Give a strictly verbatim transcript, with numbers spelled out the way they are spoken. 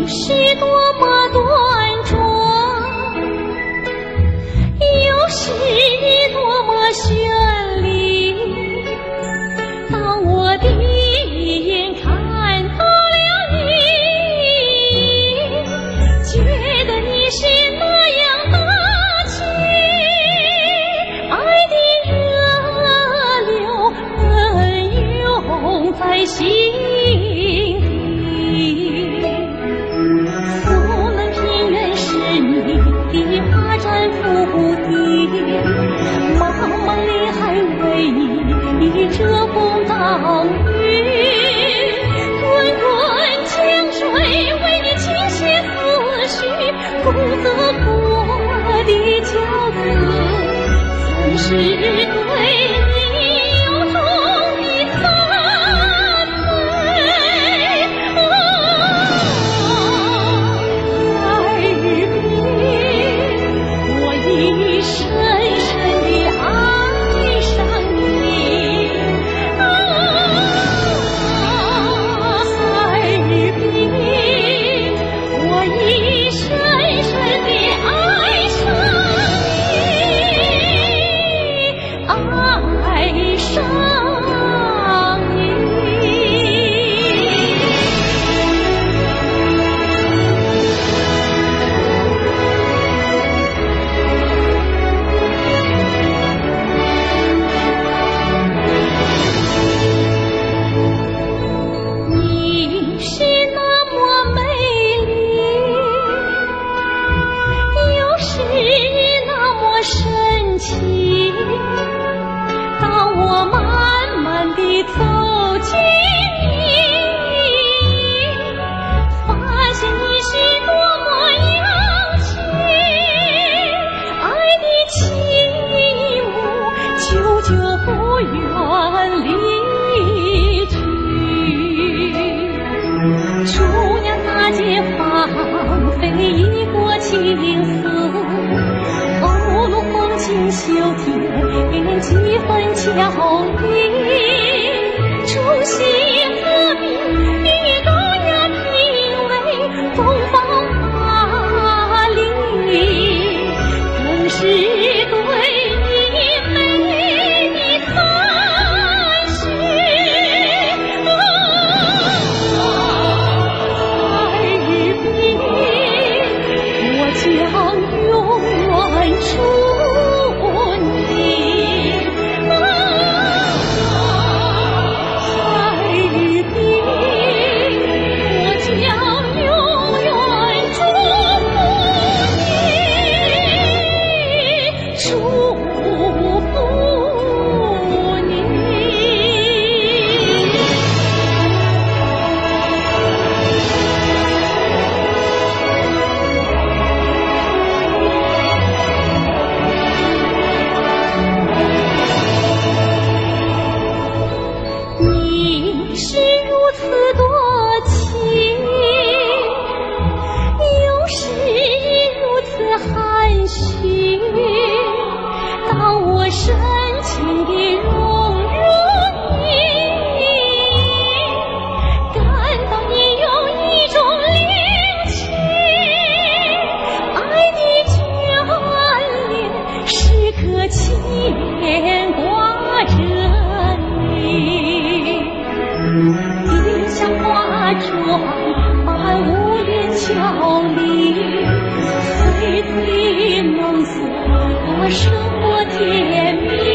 是多么端庄，又是多么绚丽。当我的眼看到了你，觉得你是那样大气，爱的热流奔涌在心底。不能平原是你的花展覆地，茫茫里海为你遮风挡雨，滚滚江水为你倾泻思绪，功则国的骄子，曾是对你由衷的赞美。爱与比，我已深深地爱上你。爱与比，我已深深地爱上你，爱上你。你是那么美丽，又是那么神奇。当我慢慢地走近你，发现你是多么洋气，爱的倾慕久久不愿离去。厨娘大街芳菲一国情思，欧陆风景秀天几分俏丽。出席和平与高雅品味，风芳华丽，更是对你美的赞许。爱与比，我将永远属你。爱与比，我将永远祝福你，祝福你。你是如此多情，又是如此含蓄。当我深情地融入你，感到你有一种灵气，爱的眷恋时刻牵挂着你。你像花妆般无言俏丽，岁岁梦色，生活甜蜜。